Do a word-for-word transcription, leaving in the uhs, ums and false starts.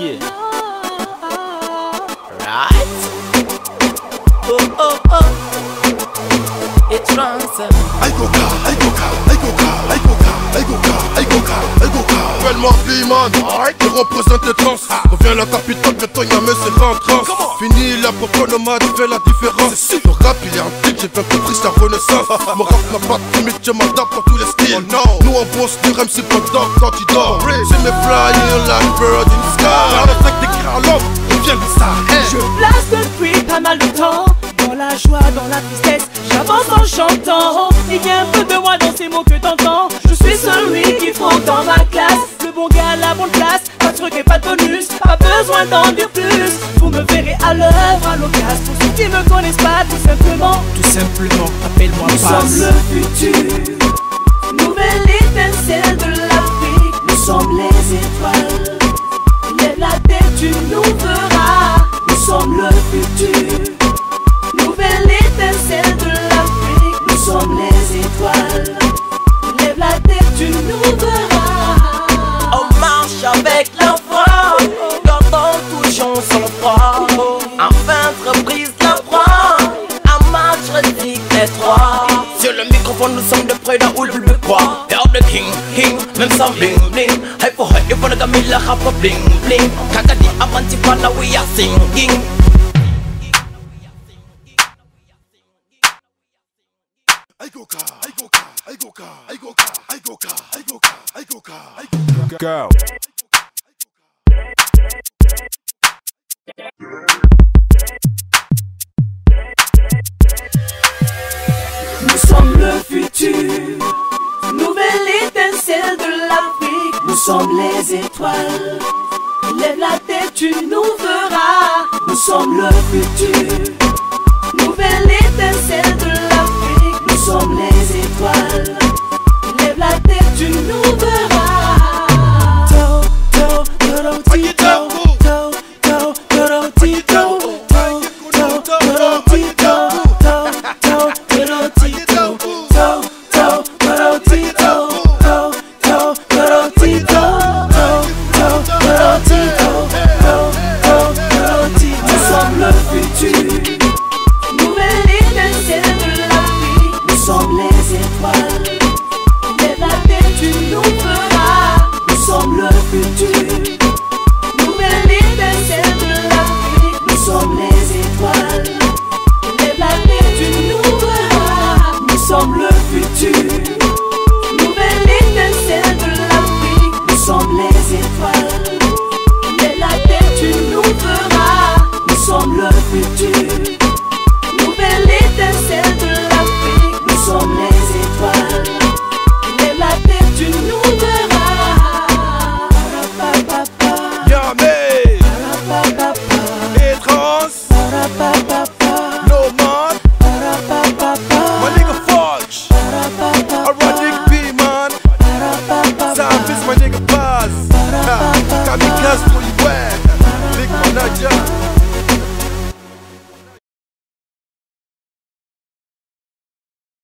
Yeah. Right? Oh, oh, oh. Etran'S. I go car, I go car, I go car, I go car, I go car, I go car, I go car. Appelle-moi B-Man, je représente Etran'S. Reviens la capitale, bientôt y'a mes c'est en transe. Fini la propre nomade, fait la différence. Le rap il est antique, j'ai bien compris c'est la renaissance. Mon rap n'a pas de limite, je m'adapte dans tous les styles. Nous on bosse du rem, c'est pas d'or quand il dort. C'est mes flying like bird in the sky. Par le fait d'écrire à l'homme, on vient de ça. Je place depuis pas mal de temps. Dans la joie, dans la tristesse, j'avance en chantant. Il y a un peu de moi dans ces mots que t'entends. Je suis celui qu'il faut dans ma classe. Le bon gars à la bonne place, pas de truc et pas de bonus. Pas besoin d'en dire plus. Vous me verrez à l'œuvre, à l'occasion. Pour ceux qui me connaissent pas, tout simplement. Tout simplement, appelle-moi Nous Pass. sommes le futur, nouvelle étincelle de l'Afrique. Nous sommes les étoiles. Lève la tête, tu nous verras. Nous sommes le futur, nouvelle étincelle de l'Afrique. Nous sommes les étoiles. Lève la tête, tu nous verras. On marche avec la foi, gardons toujours son froid. Enfin entreprise la proie, en marche retique les trois. Sur le microphone nous sommes de près d'un ou le plus quoi. Help the king, king, même sans bling bling. Hey for her, you wanna come in la rap bling bling. Kakadi avanti pana we are singing. I go car, I go car, I go car, I go car, I go car, I go car, I go car, I go car. Go. Nous sommes le futur, nouvelle étincelle de l'Afrique. Nous sommes les étoiles. Lève la tête, tu nous verras. Nous sommes le futur, nouvelle étincelle de l'Afrique. Nous sommes les étoiles. Lève la tête, tu nous verras. Do, do, do, do, ti, do. Do, do, do, do, ti, do. Do, do, do, do, ti, do. Do, do, do, do, ti, do. Do, do, do, do, ti, do. Do, do, do, do, ti, do. Do, do, do, do, ti, do. Do, do, do, do, ti, do. Nous sommes le futur, nouvelle étincelle de l'Afrique. Nous sommes les étoiles. Lève la tête, tu nous verras. Nous sommes le futur.